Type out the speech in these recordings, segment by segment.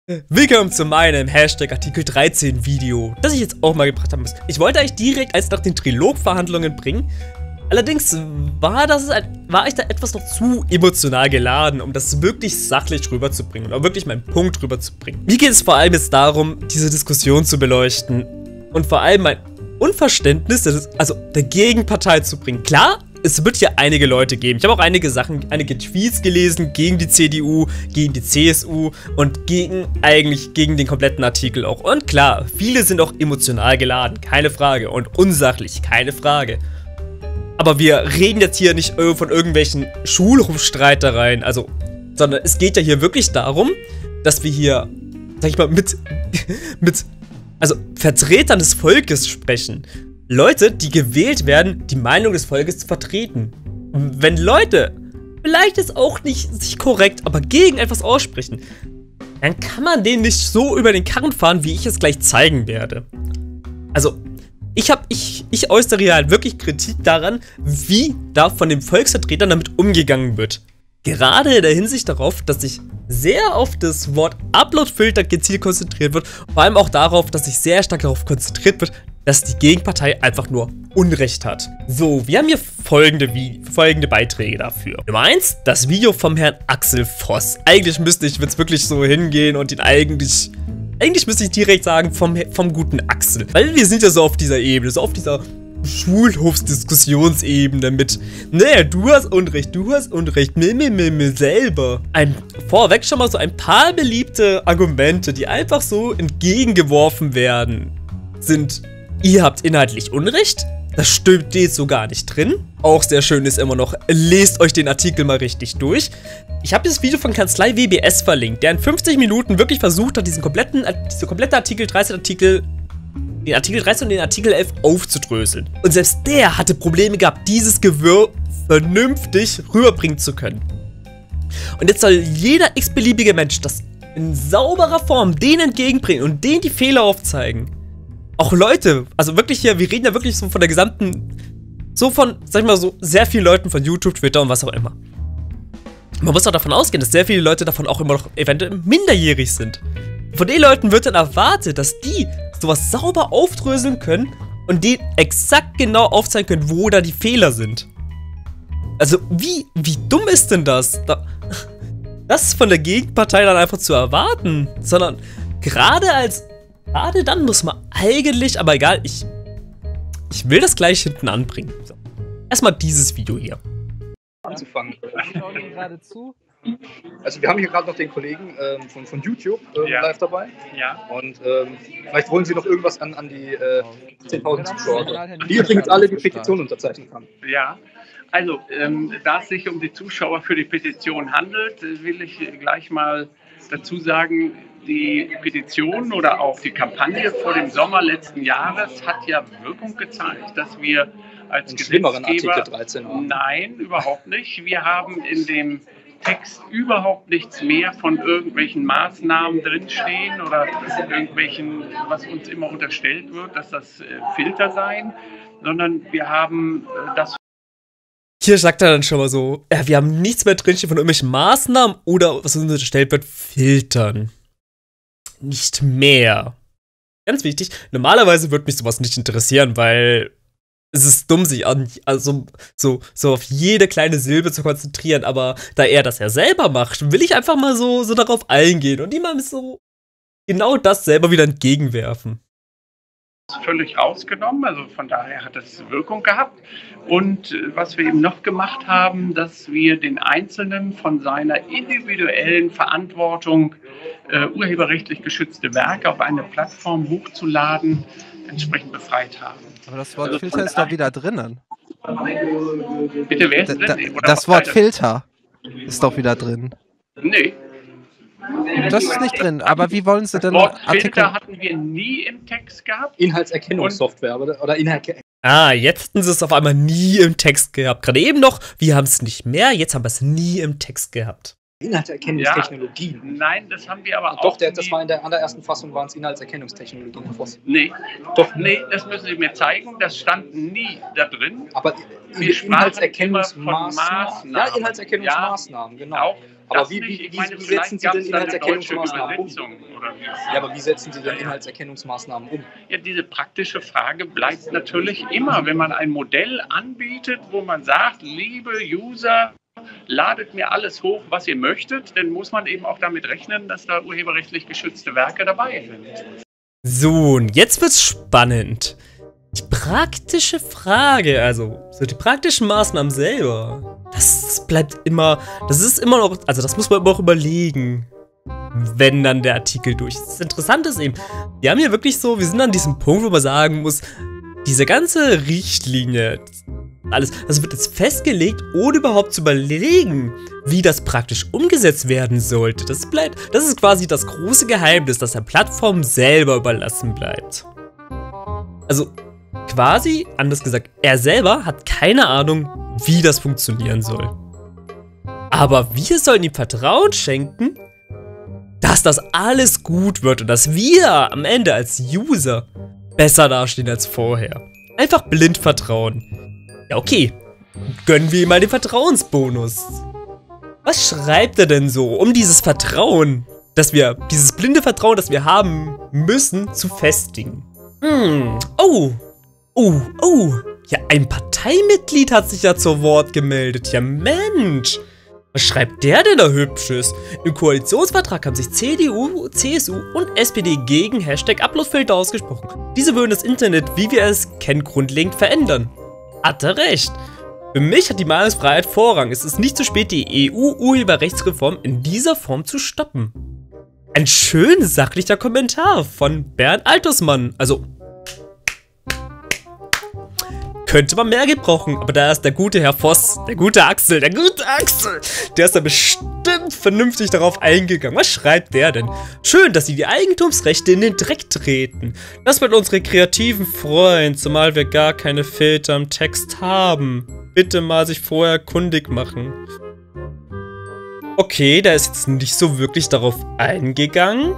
Willkommen zu meinem Hashtag Artikel 13 Video, das ich jetzt auch mal gebracht habe. Ich wollte eigentlich direkt als nach den Trilogverhandlungen bringen. Allerdings war ich da etwas noch zu emotional geladen, um das wirklich sachlich rüberzubringen und auch wirklich meinen Punkt rüberzubringen. Mir geht es vor allem jetzt darum, diese Diskussion zu beleuchten und vor allem mein Unverständnis, der Gegenpartei zu bringen. Klar, es wird hier einige Leute geben. Ich habe auch einige Tweets gelesen gegen die CDU, gegen die CSU und gegen den kompletten Artikel auch. Und klar, viele sind auch emotional geladen, keine Frage. Und unsachlich, keine Frage. Aber wir reden jetzt hier nicht von irgendwelchen Schulhofstreitereien, sondern es geht ja hier wirklich darum, dass wir hier, sag ich mal, mit Vertretern des Volkes sprechen. Leute, die gewählt werden, die Meinung des Volkes zu vertreten. Und wenn Leute, vielleicht ist auch nicht sich korrekt, aber gegen etwas aussprechen, dann kann man denen nicht so über den Karren fahren, wie ich es gleich zeigen werde. Also, ich äußere hier halt wirklich Kritik daran, wie da von den Volksvertretern damit umgegangen wird. Gerade in der Hinsicht darauf, dass sich sehr auf das Wort Upload-Filter gezielt konzentriert wird, vor allem auch darauf, dass sich sehr stark darauf konzentriert wird, dass die Gegenpartei einfach nur Unrecht hat. So, wir haben hier folgende Beiträge dafür. Nummer 1, das Video vom Herrn Axel Voss. Eigentlich müsste ich jetzt wirklich so hingehen und ihn eigentlich müsste ich direkt sagen, vom guten Axel. Weil wir sind ja so auf dieser Ebene, so auf dieser Schulhofsdiskussionsebene mit, nee, du hast Unrecht, selber. Vorweg schon mal so ein paar beliebte Argumente, die einfach so entgegengeworfen werden, sind: Ihr habt inhaltlich Unrecht, das steht so gar nicht drin. Auch sehr schön ist immer noch, lest euch den Artikel mal richtig durch. Ich habe das Video von Kanzlei WBS verlinkt, der in 50 Minuten wirklich versucht hat, diese komplette Artikel 13 den Artikel 13 und den Artikel 11 aufzudröseln. Und selbst der hatte Probleme gehabt, dieses Gewirr vernünftig rüberbringen zu können. Und jetzt soll jeder x-beliebige Mensch das in sauberer Form denen entgegenbringen und denen die Fehler aufzeigen. Auch Leute, also wirklich hier, wir reden ja wirklich so von der gesamten, so von, sag ich mal so, sehr vielen Leuten von YouTube, Twitter und was auch immer. Man muss auch davon ausgehen, dass sehr viele Leute davon auch immer noch eventuell minderjährig sind. Von den Leuten wird dann erwartet, dass die sowas sauber aufdröseln können und denen exakt genau aufzeigen können, wo da die Fehler sind. Also, wie dumm ist denn das? Das ist von der Gegenpartei dann einfach zu erwarten, sondern gerade dann muss man eigentlich, aber egal, ich will das gleich hinten anbringen. So. Erstmal dieses Video hier. Anzufangen. Schauen wir gerade zu. Also wir haben hier gerade noch den Kollegen von YouTube live dabei. Ja. Und vielleicht wollen Sie noch irgendwas an die 10.000 Zuschauer, die übrigens alle die Petition unterzeichnen haben. Ja, also da es sich um die Zuschauer für die Petition handelt, will ich gleich mal dazu sagen, die Petition oder auch die Kampagne vor dem Sommer letzten Jahres hat ja Wirkung gezeigt, dass wir als Gesetzgeber... Artikel 13 haben. Nein, überhaupt nicht. Wir haben in dem Text überhaupt nichts mehr von irgendwelchen Maßnahmen drinstehen oder irgendwelchen, was uns immer unterstellt wird, dass das Filter seien, sondern wir haben das... Hier sagt er dann schon mal so, ja, wir haben nichts mehr drinstehen von irgendwelchen Maßnahmen oder, was uns unterstellt wird, Filtern. Nicht mehr. Ganz wichtig, normalerweise würde mich sowas nicht interessieren, weil es ist dumm, sich so auf jede kleine Silbe zu konzentrieren, aber da er das ja selber macht, will ich einfach mal so darauf eingehen und ihm mal so genau das selber wieder entgegenwerfen. Völlig rausgenommen, also von daher hat es Wirkung gehabt. Und was wir eben noch gemacht haben, dass wir den Einzelnen von seiner individuellen Verantwortung, urheberrechtlich geschützte Werke auf eine Plattform hochzuladen, entsprechend befreit haben. Aber das Wort Filter ist doch wieder drinnen. Bitte, wer ist drin? Das Wort Filter ist doch wieder drin. Nee. Das ist nicht drin, aber wie wollen Sie denn... Das Wort Filter hatten wir nie im Text gehabt. Inhaltserkennungssoftware oder Inhaltserkennung. Jetzt haben sie es auf einmal nie im Text gehabt. Gerade eben noch, wir haben es nicht mehr, jetzt haben wir es nie im Text gehabt. Inhaltserkennungstechnologien. Ja, nein, das haben wir aber doch, auch. Das war in der allerersten Fassung, waren es Inhaltserkennungstechnologien. Nee, doch, nee, das müssen Sie mir zeigen. Das stand nie da drin. Aber Inhaltserkennungsmaßnahmen. Ja, Inhaltserkennungsmaßnahmen, genau. Auch aber wie setzen Sie denn Inhaltserkennungsmaßnahmen um? Ja, aber wie setzen Sie denn Inhaltserkennungsmaßnahmen um? Ja, diese praktische Frage bleibt natürlich immer, wenn man ein Modell anbietet, wo man sagt, liebe User, ladet mir alles hoch, was ihr möchtet, dann muss man eben auch damit rechnen, dass da urheberrechtlich geschützte Werke dabei sind. So, und jetzt wird's spannend. Die praktische Frage, also so die praktischen Maßnahmen selber, das bleibt immer, das ist immer noch, also das muss man immer auch überlegen, wenn dann der Artikel durch ist. Das Interessante ist eben, wir haben hier wirklich so, wir sind an diesem Punkt, wo man sagen muss, diese ganze Richtlinie, alles, das wird jetzt festgelegt, ohne überhaupt zu überlegen, wie das praktisch umgesetzt werden sollte. Das ist quasi das große Geheimnis, das der Plattform selber überlassen bleibt. Also quasi, anders gesagt, er selber hat keine Ahnung, wie das funktionieren soll. Aber wir sollen ihm Vertrauen schenken, dass das alles gut wird und dass wir am Ende als User besser dastehen als vorher. Einfach blind vertrauen. Ja, okay. Gönnen wir ihm mal den Vertrauensbonus. Was schreibt er denn so, um dieses Vertrauen, dieses blinde Vertrauen, das wir haben müssen, zu festigen? Oh. Ja, ein Parteimitglied hat sich ja zu Wort gemeldet. Ja, Mensch. Was schreibt der denn da Hübsches? Im Koalitionsvertrag haben sich CDU, CSU und SPD gegen #Uploadfilter ausgesprochen. Diese würden das Internet, wie wir es kennen, grundlegend verändern. Hat er recht. Für mich hat die Meinungsfreiheit Vorrang. Es ist nicht zu spät, die EU-Urheberrechtsreform in dieser Form zu stoppen. Ein schön sachlicher Kommentar von Bernd Altersmann. Also, könnte man mehr gebrauchen, aber da ist der gute Herr Voss, der gute Axel, der ist da bestimmt vernünftig darauf eingegangen. Was schreibt der denn? Schön, dass sie die Eigentumsrechte in den Dreck treten. Das wird unsere Kreativen freuen, zumal wir gar keine Filter im Text haben. Bitte mal sich vorher kundig machen. Okay, der ist jetzt nicht so wirklich darauf eingegangen.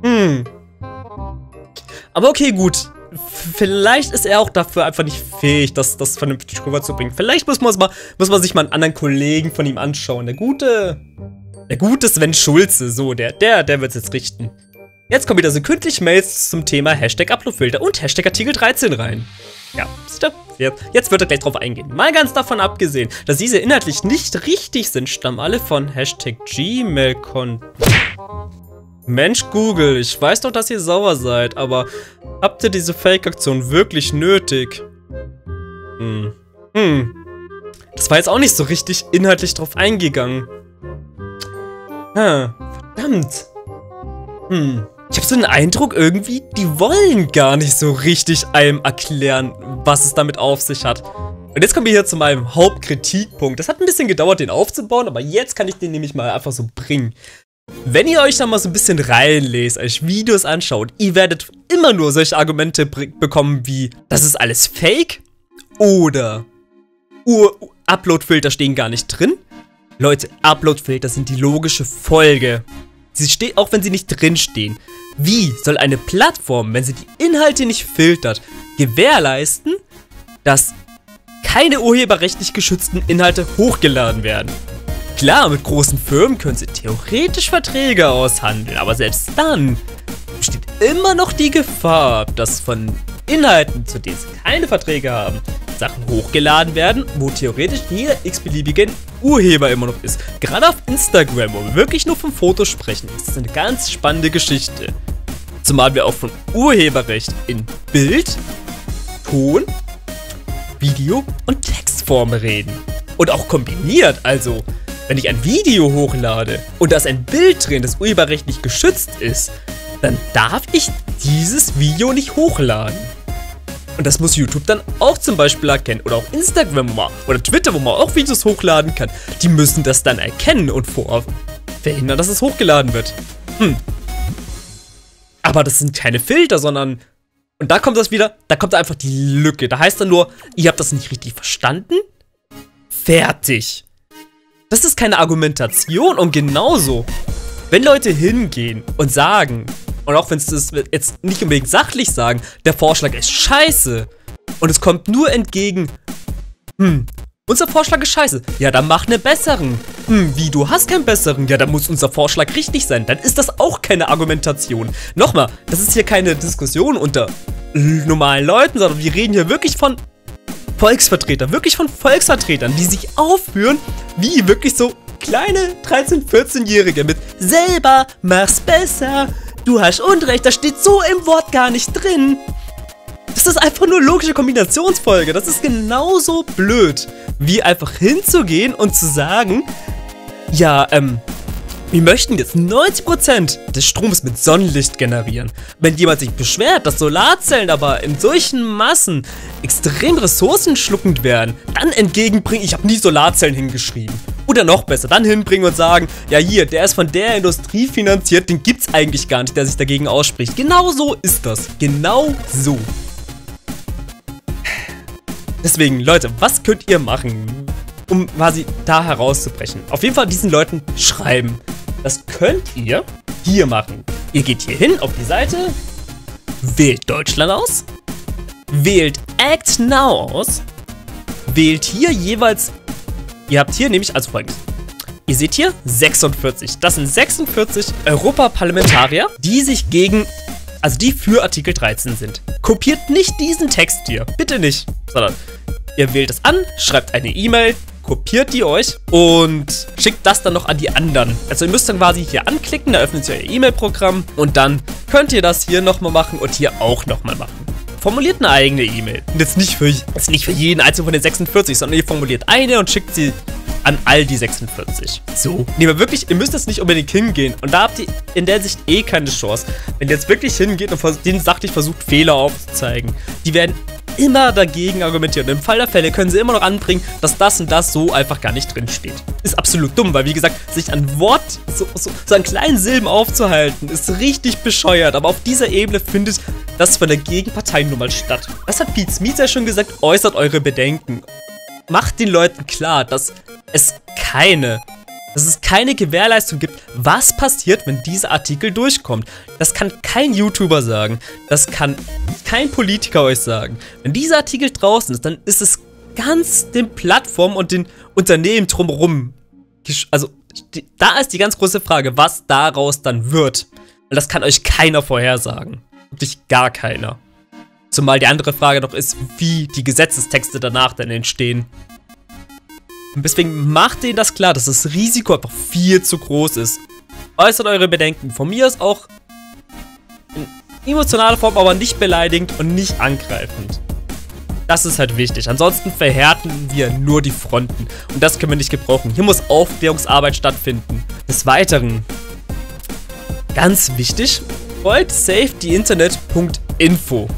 Aber okay, gut. Vielleicht ist er auch dafür einfach nicht fähig, das vernünftig rüberzubringen. Vielleicht muss man sich mal einen anderen Kollegen von ihm anschauen. Der gute Sven Schulze, so, der wird es jetzt richten. Jetzt kommen wieder sekündlich Mails zum Thema #Uploadfilter und #Artikel 13 rein. Ja, jetzt wird er gleich drauf eingehen. Mal ganz davon abgesehen, dass diese inhaltlich nicht richtig sind, stammen alle von #Gmail-Konten. Mensch Google, ich weiß doch, dass ihr sauer seid, aber habt ihr diese Fake-Aktion wirklich nötig? Das war jetzt auch nicht so richtig inhaltlich drauf eingegangen. Verdammt. Ich habe so den Eindruck irgendwie, die wollen gar nicht so richtig einem erklären, was es damit auf sich hat. Und jetzt kommen wir hier zu meinem Hauptkritikpunkt. Das hat ein bisschen gedauert, den aufzubauen, aber jetzt kann ich den nämlich mal einfach so bringen. Wenn ihr euch da mal so ein bisschen reinlest, euch Videos anschaut, ihr werdet immer nur solche Argumente bekommen wie, das ist alles Fake oder Uploadfilter stehen gar nicht drin. Leute, Uploadfilter sind die logische Folge. Sie stehen, auch wenn sie nicht drin stehen. Wie soll eine Plattform, wenn sie die Inhalte nicht filtert, gewährleisten, dass keine urheberrechtlich geschützten Inhalte hochgeladen werden? Klar, mit großen Firmen können sie theoretisch Verträge aushandeln, aber selbst dann besteht immer noch die Gefahr, dass von Inhalten, zu denen sie keine Verträge haben, Sachen hochgeladen werden, wo theoretisch jeder x-beliebige Urheber immer noch ist. Gerade auf Instagram, wo wir wirklich nur von Fotos sprechen, ist das eine ganz spannende Geschichte. Zumal wir auch von Urheberrecht in Bild, Ton, Video und Textform reden. Und auch kombiniert, also wenn ich ein Video hochlade und da ist ein Bild drin, das urheberrechtlich geschützt ist, dann darf ich dieses Video nicht hochladen. Und das muss YouTube dann auch zum Beispiel erkennen. Oder auch Instagram oder Twitter, wo man auch Videos hochladen kann. Die müssen das dann erkennen und verhindern, dass es hochgeladen wird. Aber das sind keine Filter, sondern... Und da kommt das wieder, da kommt einfach die Lücke. Da heißt dann nur, ihr habt das nicht richtig verstanden. Fertig. Das ist keine Argumentation und genauso, wenn Leute hingehen und sagen, und auch wenn es das jetzt nicht unbedingt sachlich sagen, der Vorschlag ist scheiße und es kommt nur entgegen, unser Vorschlag ist scheiße, ja dann mach einen besseren. Wie, du hast keinen besseren? Ja, dann muss unser Vorschlag richtig sein, dann ist das auch keine Argumentation. Nochmal, das ist hier keine Diskussion unter normalen Leuten, sondern wir reden hier wirklich von Volksvertretern, die sich aufführen, wie wirklich so kleine 13-, 14-Jährige mit selber mach's besser, du hast Unrecht, das steht so im Wort gar nicht drin. Das ist einfach nur logische Kombinationsfolge, das ist genauso blöd, wie einfach hinzugehen und zu sagen, ja, wir möchten jetzt 90% des Stroms mit Sonnenlicht generieren. Wenn jemand sich beschwert, dass Solarzellen aber in solchen Massen extrem ressourcenschluckend werden, dann entgegenbringen, ich habe nie Solarzellen hingeschrieben. Oder noch besser, dann hinbringen und sagen, ja hier, der ist von der Industrie finanziert, den gibt's eigentlich gar nicht, der sich dagegen ausspricht. Genau so ist das. Genau so. Deswegen, Leute, was könnt ihr machen, um quasi da herauszubrechen? Auf jeden Fall diesen Leuten schreiben. Das könnt ihr hier machen. Ihr geht hier hin auf die Seite, wählt Deutschland aus, wählt Act Now aus, wählt hier jeweils, ihr habt hier nämlich, also folgendes. Ihr seht hier 46. Das sind 46 Europaparlamentarier, die sich gegen, also die für Artikel 13 sind. Kopiert nicht diesen Text hier, bitte nicht, sondern ihr wählt es an, schreibt eine E-Mail, kopiert die euch und schickt das dann noch an die anderen. Also ihr müsst dann quasi hier anklicken, da öffnet sich euer E-Mail-Programm und dann könnt ihr das hier nochmal machen und hier auch nochmal machen. Formuliert eine eigene E-Mail. Und jetzt nicht für jeden einzelnen von den 46, sondern ihr formuliert eine und schickt sie an all die 46. So. Nee, aber wirklich, ihr müsst jetzt nicht unbedingt hingehen. Und da habt ihr in der Sicht eh keine Chance. Wenn ihr jetzt wirklich hingeht und denen sachlich versucht, Fehler aufzuzeigen, die werden immer dagegen argumentieren. Und im Fall der Fälle können sie immer noch anbringen, dass das und das so einfach gar nicht drin steht. Ist absolut dumm, weil wie gesagt, sich an Wort, so an kleinen Silben aufzuhalten, ist richtig bescheuert. Aber auf dieser Ebene findet das von der Gegenpartei nun mal statt. Das hat Pete Smith ja schon gesagt, äußert eure Bedenken. Macht den Leuten klar, dass es keine Gewährleistung gibt, was passiert, wenn dieser Artikel durchkommt. Das kann kein YouTuber sagen, das kann kein Politiker euch sagen. Wenn dieser Artikel draußen ist, dann ist es ganz den Plattformen und den Unternehmen drumherum. Also, da ist die ganz große Frage, was daraus dann wird. Und das kann euch keiner vorhersagen. Wirklich gar keiner. Zumal die andere Frage noch ist, wie die Gesetzestexte danach dann entstehen. Und deswegen macht denen das klar, dass das Risiko einfach viel zu groß ist. Äußert eure Bedenken. Von mir ist auch in emotionaler Form, aber nicht beleidigend und nicht angreifend. Das ist halt wichtig. Ansonsten verhärten wir nur die Fronten. Und das können wir nicht gebrauchen. Hier muss Aufklärungsarbeit stattfinden. Des Weiteren, ganz wichtig, folgt safetyinternet.info.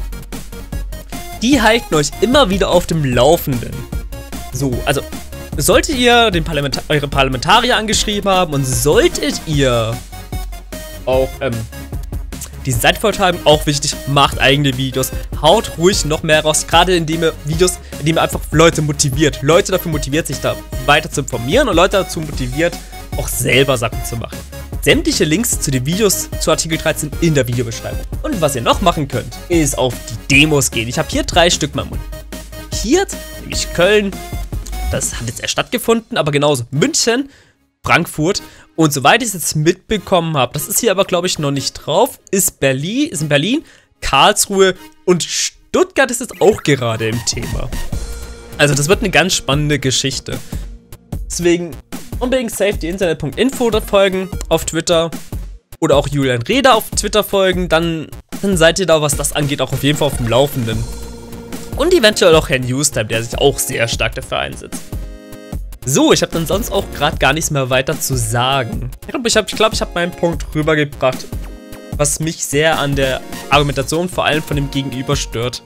Die halten euch immer wieder auf dem Laufenden. So, also solltet ihr eure Parlamentarier angeschrieben haben und solltet ihr auch diese Seite folgt haben, auch wichtig, macht eigene Videos, haut ruhig noch mehr raus, gerade indem ihr einfach Leute motiviert. Leute dafür motiviert, sich da weiter zu informieren und Leute dazu motiviert, auch selber Sachen zu machen. Sämtliche Links zu den Videos zu Artikel 13 in der Videobeschreibung. Und was ihr noch machen könnt, ist auf die Demos gehen. Ich habe hier 3 Stück markiert, nämlich Köln, das hat jetzt erst stattgefunden, aber genauso München, Frankfurt und soweit ich es jetzt mitbekommen habe, das ist hier aber glaube ich noch nicht drauf, ist in Berlin, Karlsruhe und Stuttgart ist jetzt auch gerade im Thema. Also das wird eine ganz spannende Geschichte. Deswegen unbedingt safetyinternet.info folgen auf Twitter oder auch Julian Reda auf Twitter folgen, dann seid ihr da, was das angeht, auch auf jeden Fall auf dem Laufenden. Und eventuell auch Herrn Newstime, der sich auch sehr stark dafür einsetzt. So, ich habe dann sonst auch gerade gar nichts mehr weiter zu sagen. Ich glaube, ich habe meinen Punkt rübergebracht, was mich sehr an der Argumentation vor allem von dem Gegenüber stört.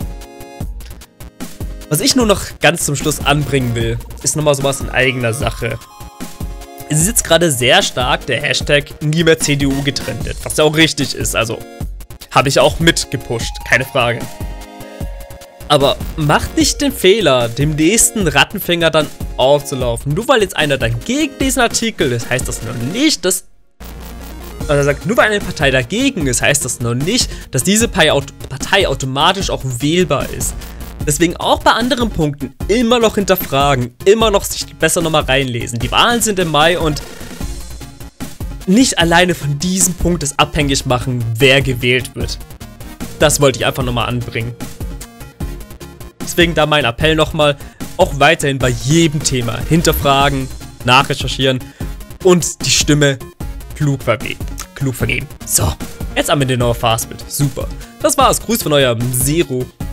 Was ich nur noch ganz zum Schluss anbringen will, ist nochmal sowas in eigener Sache. Es ist jetzt gerade sehr stark der Hashtag nie mehr CDU getrennt, was ja auch richtig ist, also habe ich auch mitgepusht, keine Frage. Aber macht nicht den Fehler, dem nächsten Rattenfänger dann aufzulaufen. Nur weil jetzt einer dagegen diesen Artikel ist, heißt das noch nicht, dass... Also er sagt, nur weil eine Partei dagegen ist, heißt das noch nicht, dass diese Partei automatisch auch wählbar ist. Deswegen auch bei anderen Punkten immer noch hinterfragen, immer noch sich besser nochmal reinlesen. Die Wahlen sind im Mai und nicht alleine von diesem Punkt es abhängig machen, wer gewählt wird. Das wollte ich einfach nochmal anbringen. Deswegen da mein Appell nochmal, auch weiterhin bei jedem Thema hinterfragen, nachrecherchieren und die Stimme klug vergeben. So, jetzt am Ende noch Fastbild. Super. Das war's. Gruß von eurem Zero.